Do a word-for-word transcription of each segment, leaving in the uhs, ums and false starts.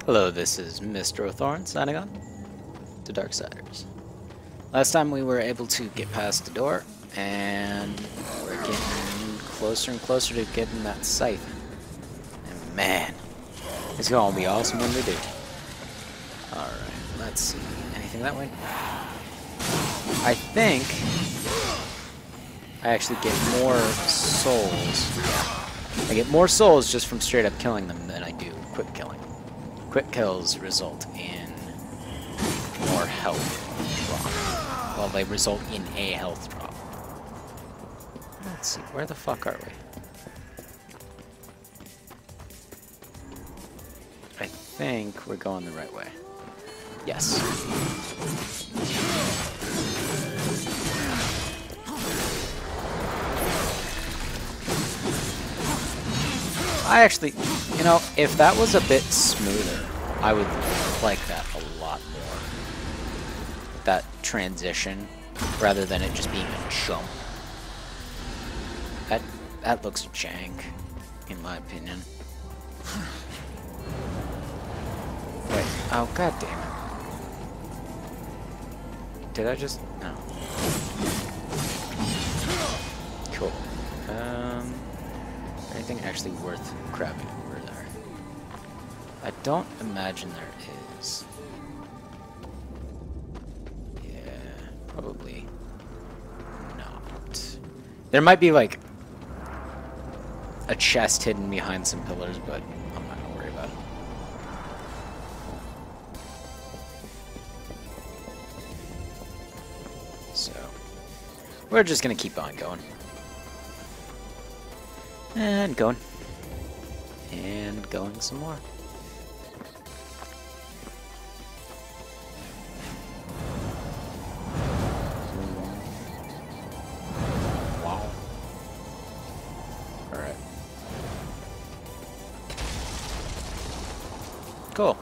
Hello, this is Mister Horthoren signing on to Darksiders. Last time we were able to get past the door, and we're getting closer and closer to getting that scythe. And man, it's gonna be awesome when we do. Alright, let's see. Anything that way? I think I actually get more souls. Yeah. I get more souls just from straight up killing them than I do quick killing. Quick kills result in more health drop. Well, they result in a health drop. Let's see, where the fuck are we? I think we're going the right way. Yes. I actually, you know, if that was a bit smoother, I would like that a lot more. That transition, rather than it just being a jump. That, that looks jank, in my opinion. Wait, oh god damn it. Did I just, no. Cool. Um... Anything actually worth grabbing over there? I don't imagine there is. Yeah, probably not. There might be like a chest hidden behind some pillars, but I'm not gonna worry about it. So, we're just gonna keep on going. And going. And going some more. Wow. Alright. Cool.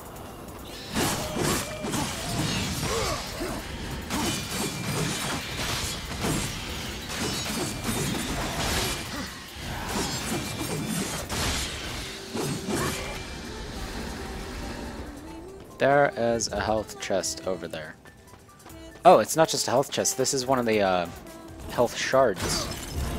There is a health chest over there. Oh, it's not just a health chest. This is one of the uh, health shards.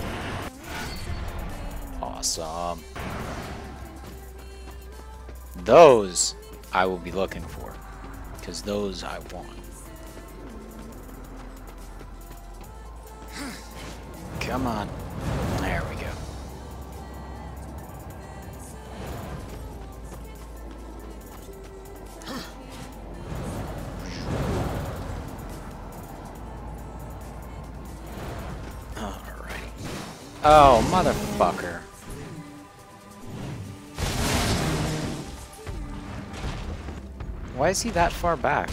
Awesome. Those I will be looking for, because those I want. Come on. There we go. Oh, motherfucker. Why is he that far back?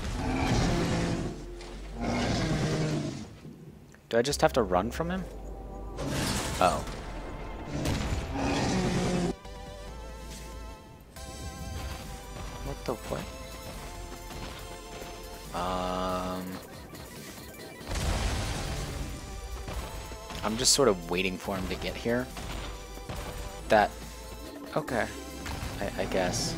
Do I just have to run from him? Oh. What the what? Um... I'm just sort of waiting for him to get here. That... Okay. I, I guess.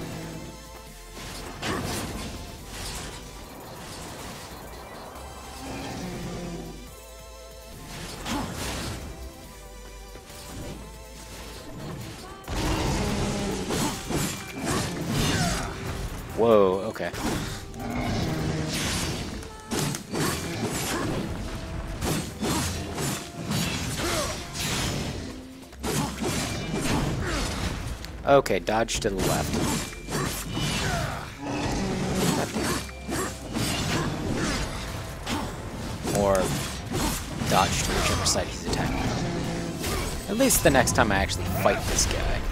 Whoa, okay. Okay, dodge to the left. Or dodge to whichever side he's attacking. At least the next time I actually fight this guy.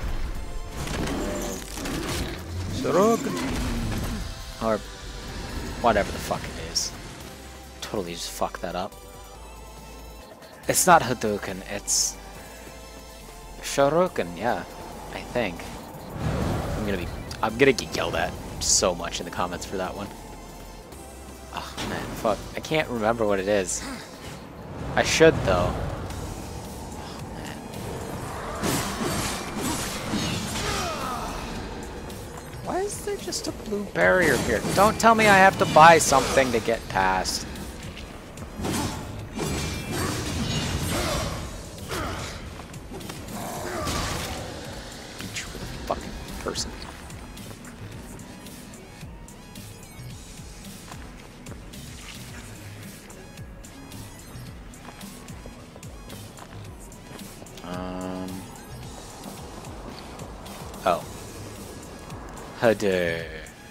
Or whatever the fuck it is. Totally just fuck that up. It's not Hadouken, it's Shoryuken, yeah. I think. I'm gonna be I'm gonna get yelled at so much in the comments for that one. Oh man, fuck. I can't remember what it is. I should though. Oh man. Why is there just a blue barrier here? Don't tell me I have to buy something to get past. Beat you with a fucking person. Um. Oh. Hudder.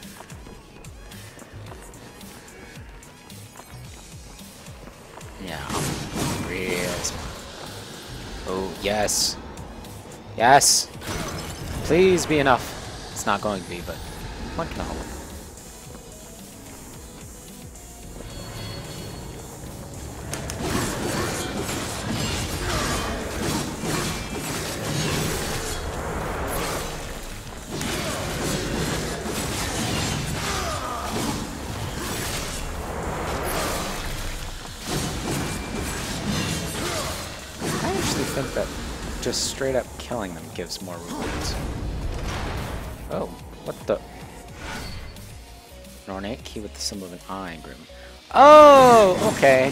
Yeah, real smart. Oh, yes. Yes! Please be enough. It's not going to be, but one can hope. I think that just straight up killing them gives more rewards. Oh, what the? An ornate key with the symbol of an eye engraved. Oh, okay.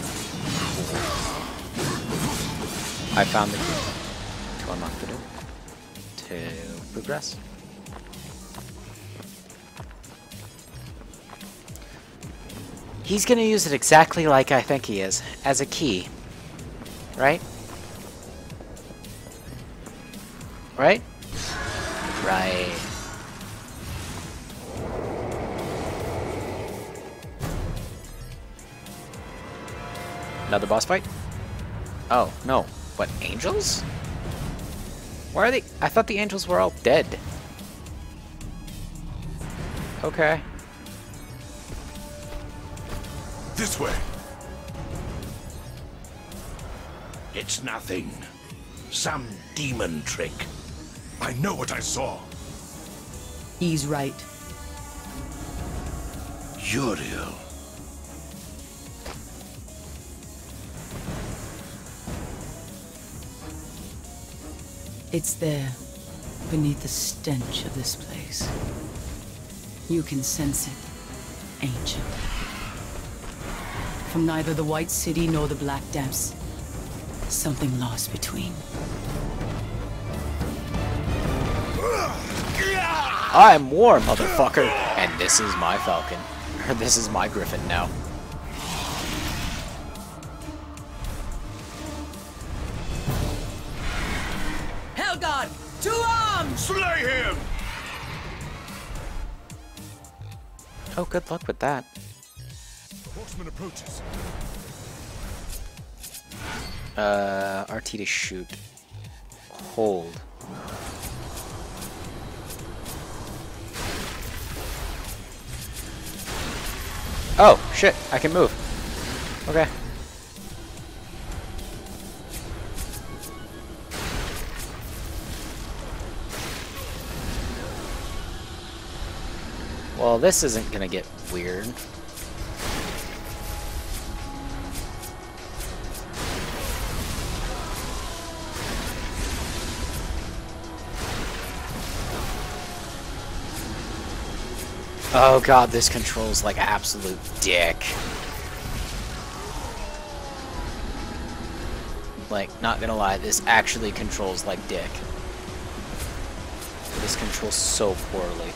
I found the key to unlock the door. To progress. He's gonna use it exactly like I think he is, as a key. Right? Right? Right. Another boss fight? Oh, no. What, angels? Why are they? I thought the angels were all dead. Okay. This way. It's nothing. Some demon trick. I know what I saw. He's right. Uriel. It's there, beneath the stench of this place. You can sense it, ancient. From neither the White City nor the Black Depths. Something lost between. I'm war, motherfucker! And this is my falcon. Or this is my griffin now. Hellgod! To arms! Slay him! Oh, good luck with that. The horseman approaches. Uh, R T to shoot. Hold. Oh, shit, I can move. Okay. Well, this isn't gonna get weird. Oh god, this controls like absolute dick. Like, not gonna lie, this actually controls like dick. This controls so poorly.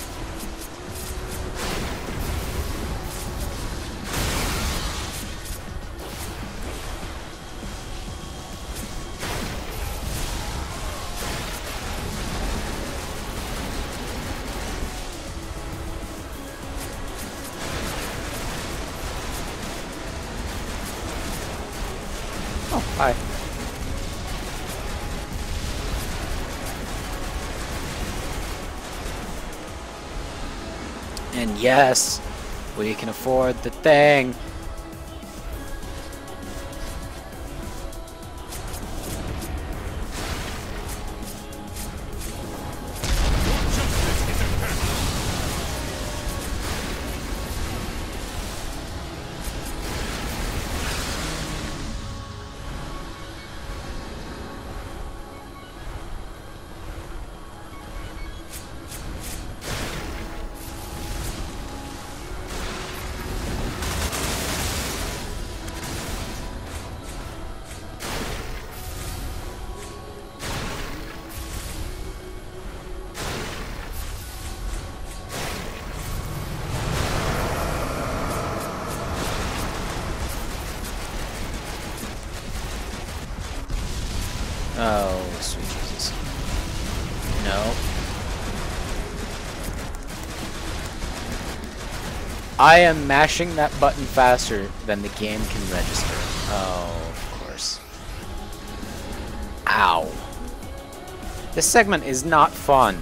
Oh, hi. And yes, we can afford the thing. No. I am mashing that button faster than the game can register. Oh, of course. Ow. This segment is not fun.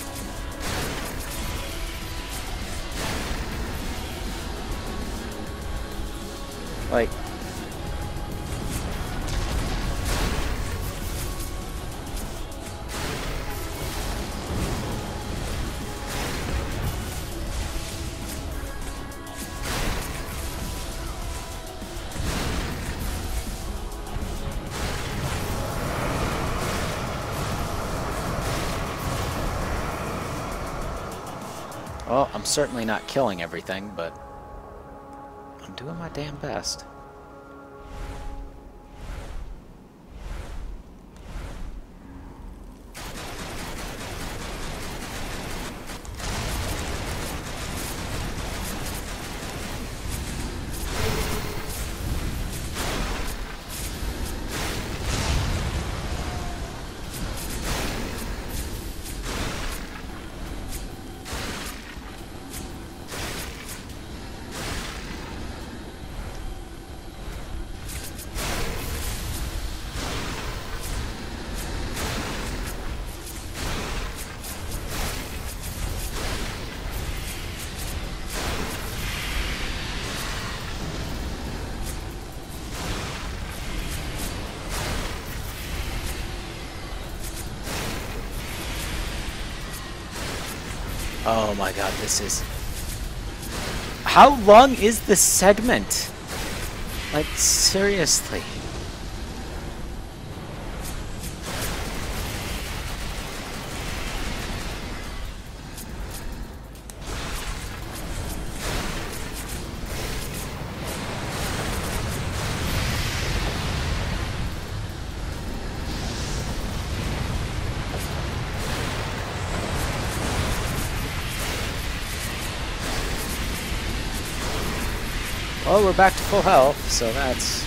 Like... Well, I'm certainly not killing everything, but I'm doing my damn best. Oh my god, this is... How long is this segment? Like, seriously. Well, we're back to full health, so that's...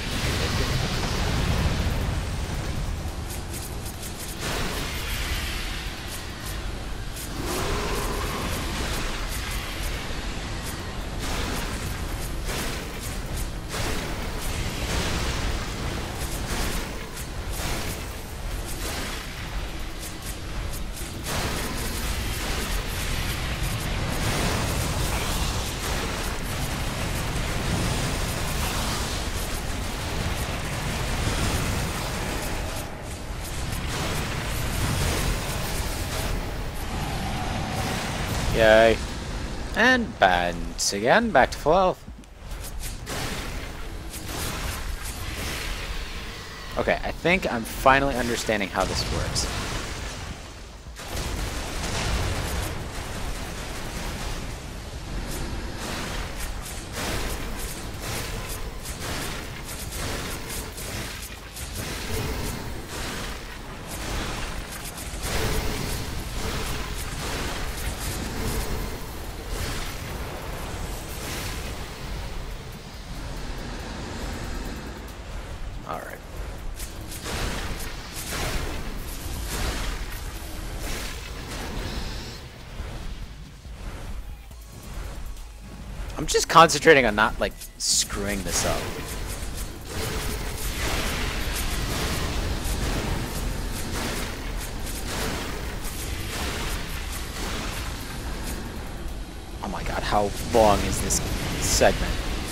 Yay. And bounce again, back to full health. Okay, I think I'm finally understanding how this works. Alright. I'm just concentrating on not, like, screwing this up. Oh my god, how long is this segment?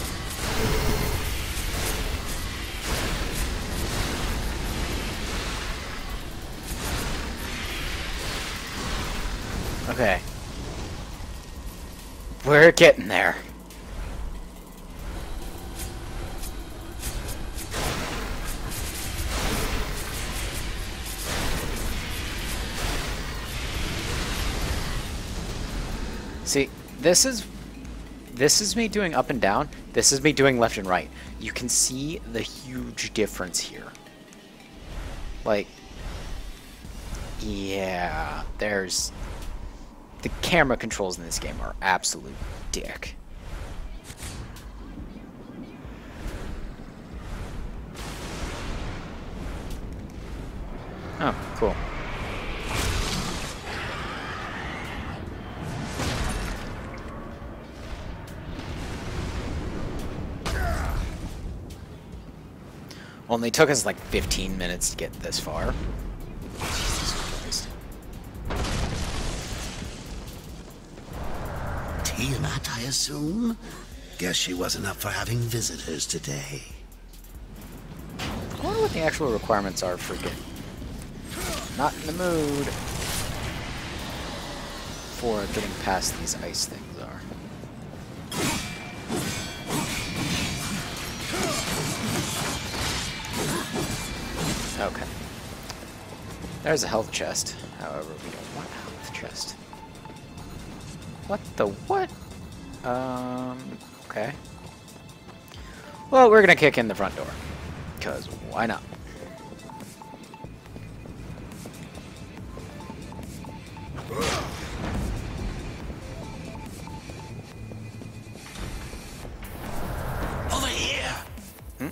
Okay. We're getting there. See, this is this is me doing up and down. This is me doing left and right. You can see the huge difference here. Like, yeah, there's... The camera controls in this game are absolute dick. Oh, cool. Only took us like fifteen minutes to get this far. Jesus Christ. Tiamat, I assume? Guess she wasn't up for having visitors today. I wonder what the actual requirements are for getting. Not in the mood for getting past these ice things are. Okay. There's a health chest. However, we don't want a health chest. What the what? Um, okay. Well, we're gonna kick in the front door. Because why not? Over here! Hmm?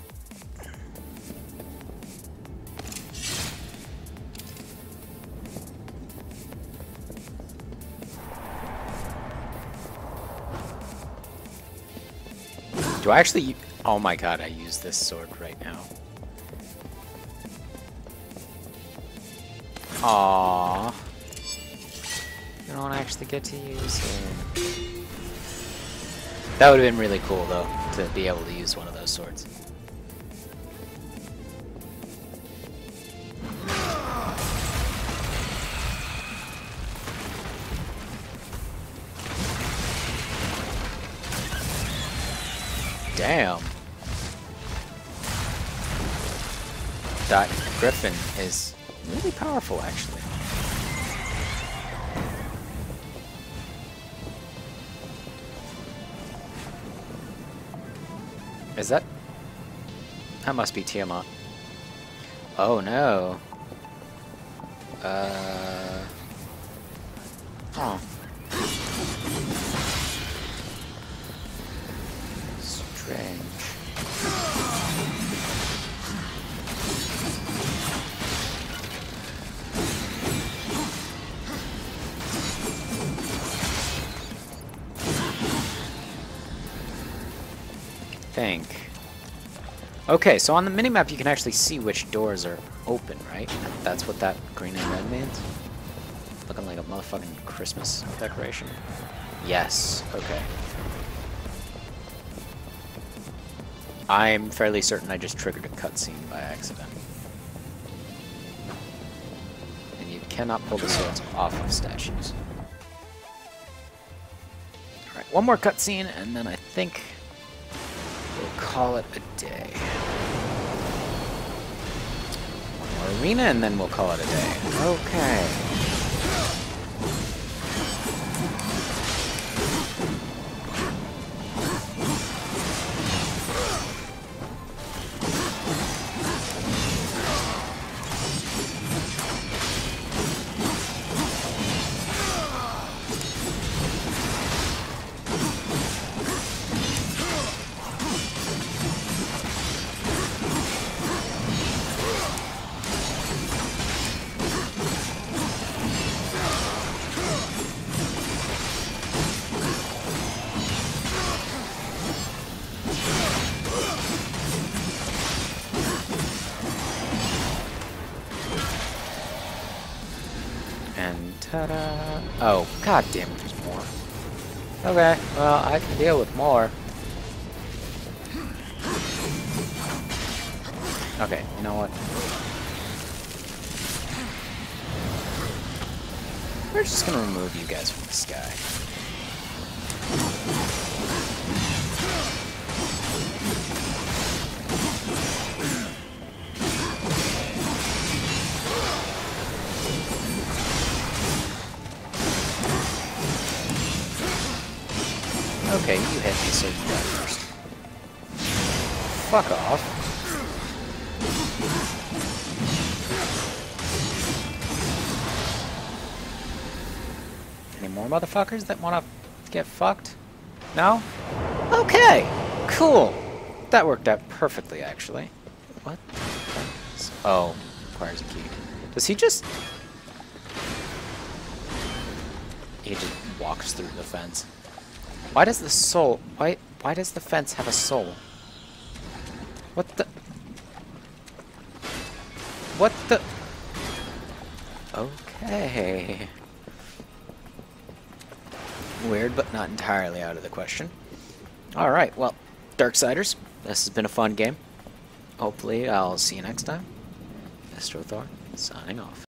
Do I actually... Oh my god, I use this sword right now. Aww. You don't actually get to use it. That would have been really cool, though, to be able to use one of those swords. Damn. That griffin is really powerful, actually. Is that... That must be Tiamat. Oh no. Uh... Oh. Strange. Think. Okay, so on the minimap you can actually see which doors are open, right? That's what that green and red means? Looking like a motherfucking Christmas decoration. Yes, okay. I'm fairly certain I just triggered a cutscene by accident. And you cannot pull the swords off of statues. Alright, one more cutscene, and then I think we'll call it a day. One more arena, and then we'll call it a day. Okay. Ta-da! Oh, god damn it, there's more. Okay, well, I can deal with more. Okay, you know what? We're just gonna remove you guys from the sky. Okay, you hit me, so you die first. Fuck off. Any more motherfuckers that want to get fucked? No? Okay! Cool! That worked out perfectly, actually. What? Oh, requires a key. Does he just... He just walks through the fence. Why does the soul... Why, why does the fence have a soul? What the... What the? Okay. Weird, but not entirely out of the question. Alright, well, Darksiders, this has been a fun game. Hopefully, I'll see you next time. Mister Horthoren, signing off.